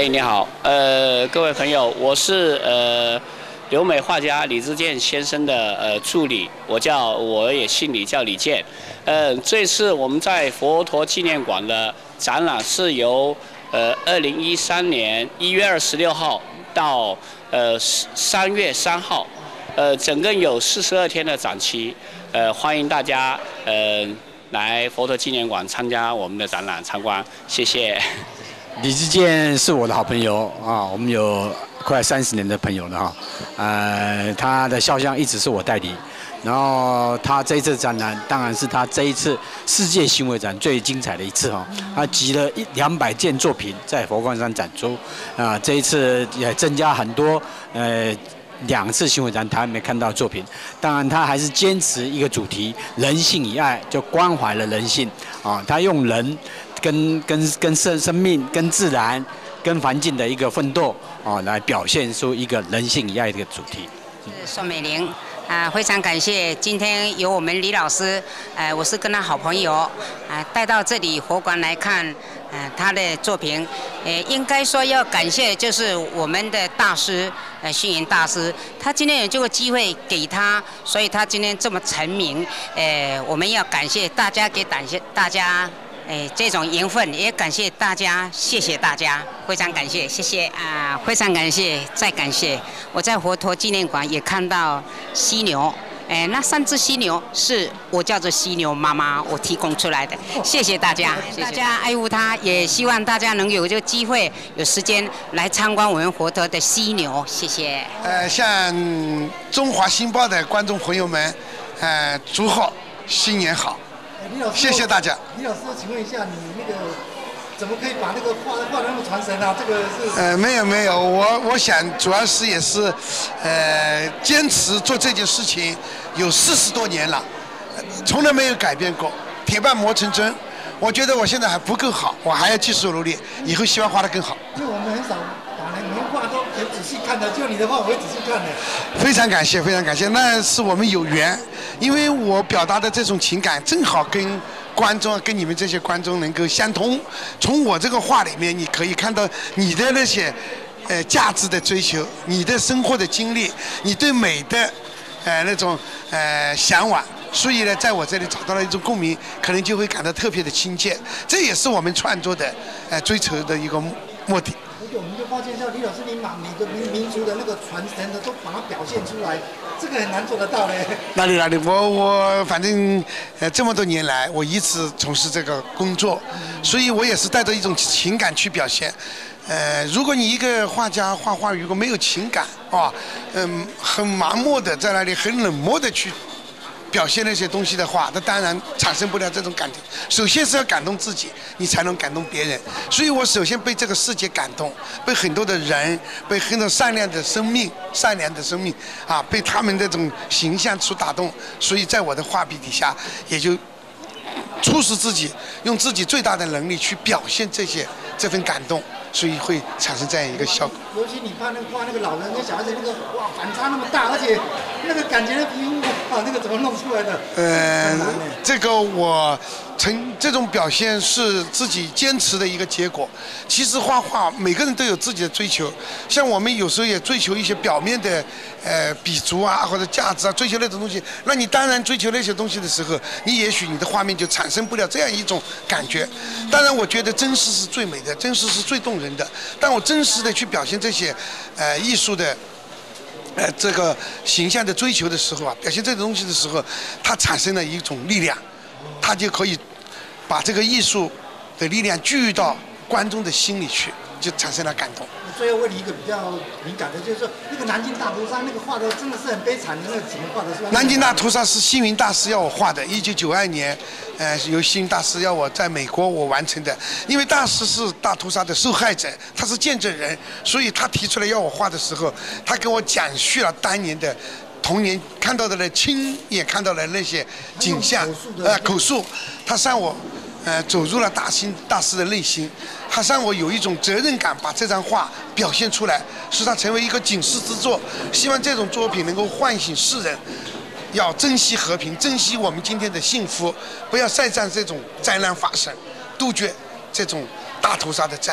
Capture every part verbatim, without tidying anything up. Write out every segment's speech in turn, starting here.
哎，你好，呃，各位朋友，我是呃留美画家李志健先生的呃助理，我叫我也姓李，叫李健。呃，这次我们在佛陀纪念馆的展览是由呃二零一三年一月二十六号到呃三月三号，呃，整个有四十二天的展期，呃，欢迎大家呃来佛陀纪念馆参加我们的展览参观，谢谢。 李志健是我的好朋友啊，我们有快三十年的朋友了哈。呃，他的肖像一直是我代理，然后他这一次展览当然是他这一次世界行为展最精彩的一次哈。他集了一两百件作品在佛光山展出，啊，这一次也增加很多呃两次行为展他没看到作品。当然他还是坚持一个主题，人性以爱，就关怀了人性啊，他用人。跟跟跟生生命、跟自然、跟环境的一个奋斗啊，来表现出一个人性以爱的一个主题。 是宋美龄啊，非常感谢今天由我们李老师，呃，我是跟他好朋友啊，带到这里佛馆来看，呃，他的作品，呃，应该说要感谢就是我们的大师，呃，星云大师，他今天有这个机会给他，所以他今天这么成名，呃，我们要感谢大家，给感谢大家。哎，这种缘分也感谢大家，谢谢大家，非常感谢，谢谢啊，非常感谢，再感谢。我在佛陀纪念馆也看到犀牛，哎，那三只犀牛是我叫做犀牛妈妈，我提供出来的，谢谢大家，谢谢大家爱护它，也希望大家能有这个机会，有时间来参观我们佛陀的犀牛，谢谢。 呃，向中华新报的观众朋友们，呃，祝贺新年好。 李老师， 谢谢大家。 李老师，请问一下，你那个怎么可以把那个画画得那么传神啊？这个是…… 呃，没有没有，我我想主要是也是，呃，坚持做这件事情有四十多年了，从来没有改变过，铁板磨成针。我觉得我现在还不够好，我还要继续努力，以后希望画得更好。 就我们很少把人画都很仔细看的，就你的画我会仔细看的。 非常感谢，非常感谢，那是我们有缘，因为我表达的这种情感正好跟观众、跟你们这些观众能够相通。从我这个画里面，你可以看到你的那些呃价值的追求，你的生活的经历，你对美的呃那种呃向往。所以呢，在我这里找到了一种共鸣，可能就会感到特别的亲切。这也是我们创作的呃追求的一个目的。 而且我们就发现，像李老师，你把每个民民族的那个传承的都把它表现出来，这个很难做得到嘞。 哪里哪里，我我反正呃这么多年来，我一直从事这个工作，所以我也是带着一种情感去表现。呃，如果你一个画家画画，如果没有情感啊，嗯，很盲目的在那里很冷漠的去表现那些东西的话，那当然产生不了这种感情。首先是要感动自己，你才能感动别人。所以我首先被这个世界感动，被很多的人，被很多善良的生命、善良的生命啊，被他们这种形象所打动。所以在我的画笔底下，也就促使自己用自己最大的能力去表现这些这份感动。所以会产生这样一个效果。 尤其你看那个画那个老人跟小孩子那个哇反差那么大，而且那个感觉的皮肤哇，那个怎么弄出来的？ 呃，这个我成这种表现是自己坚持的一个结果。其实画画每个人都有自己的追求，像我们有时候也追求一些表面的呃笔触啊或者价值啊，追求那种东西。那你当然追求那些东西的时候，你也许你的画面就产生不了这样一种感觉。当然，我觉得真实是最美的，真实是最动人的。当我真实的去表现这些呃艺术的呃这个形象的追求的时候啊，表现这个东西的时候，它产生了一种力量，它就可以把这个艺术的力量聚入到观众的心里去，就产生了感动。 最后问你一个比较敏感的，就是说那个南京大屠杀那个画的真的是很悲惨的，那个怎么画的？是吧？ 南京大屠杀是星云大师要我画的，一九九二年，呃，由星云大师要我在美国我完成的。因为大师是大屠杀的受害者，他是见证人，所以他提出来要我画的时候，他给我讲述了当年的童年看到的呢，亲眼看到的那些景象，呃，口述，他让我。呃，走入了大心大师的内心，他让我有一种责任感，把这张画表现出来，使它成为一个警示之作。希望这种作品能够唤醒世人，要珍惜和平，珍惜我们今天的幸福，不要再让这种灾难发生，杜绝这种大屠杀的灾难。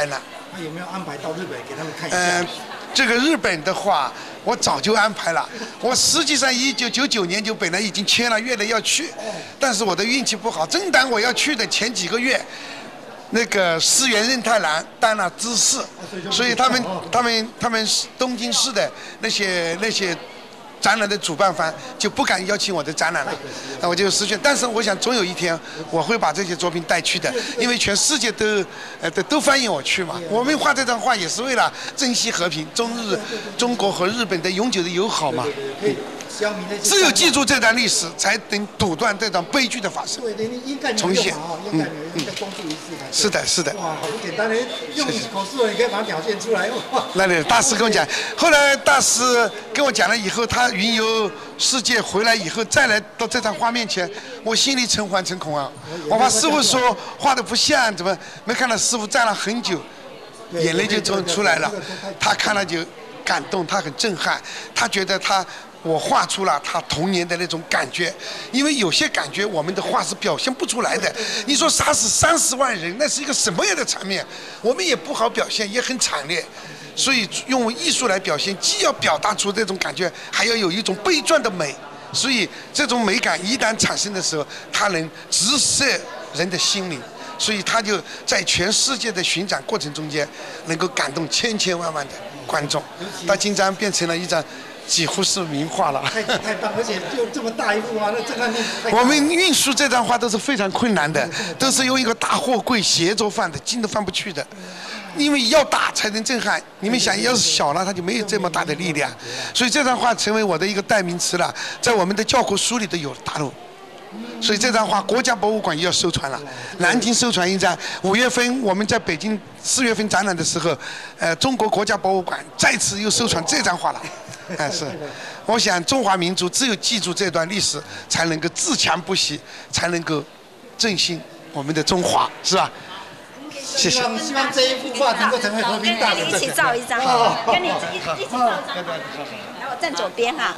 那有没有安排到日本给他们看一下？ 呃，这个日本的话，我早就安排了。我实际上一九九九年就本来已经签了约了要去，但是我的运气不好，正当我要去的前几个月，那个市原任太郎当了知事，所以他们他们他们东京市的那些那些展览的主办方就不敢邀请我的展览了，那我就失去。但是我想总有一天我会把这些作品带去的，因为全世界都呃都都欢迎我去嘛。我们画这张画也是为了珍惜和平，中日中国和日本的永久的友好嘛。只有记住这段历史，才能阻断这段悲剧的发生。重现， 嗯嗯， 是的，是的。 哇，好不简单的，用口述你可以把它表现出来。 那里大师跟我讲，后来大师跟我讲了以后，他云游世界回来以后，再来到这张画面前，我心里诚惶诚恐啊！我怕师傅说画的不像，怎么没看到师傅站了很久，眼泪就出出来了。他看了就感动，他很震撼，他觉得他。我画出了他童年的那种感觉，因为有些感觉我们的画是表现不出来的。你说杀死三十万人，那是一个什么样的场面？我们也不好表现，也很惨烈。所以用艺术来表现，既要表达出这种感觉，还要有一种悲壮的美。所以这种美感一旦产生的时候，它能直射人的心灵。所以他就在全世界的巡展过程中间，能够感动千千万万的观众。到今天变成了一张。几乎是名画了， 太太棒，而且就这么大一幅画，那震撼力太大。 我们运输这张画都是非常困难的，都是用一个大货柜斜着放的，进都放不去的，因为要大才能震撼。你们想，要是小了，它就没有这么大的力量。所以这张画成为我的一个代名词了，在我们的教科书里都有大陆。所以这张画国家博物馆也要收传了，南京收传一张。五月份我们在北京四月份展览的时候，呃，中国国家博物馆再次又收传这张画了。哎，是，我想中华民族只有记住这段历史，才能够自强不息，才能够振兴我们的中华，是吧？谢谢。 希望希望这一幅画能够成为和平大使。 跟你一起照一张，跟你一起一起照一张。来，我站左边哈。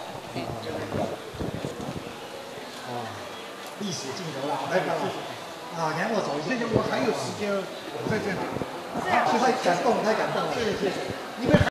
历史镜头了，来表啊，你让我走一下。 我还有时间在这里。 太感动了，太感动了，谢谢谢谢。因为。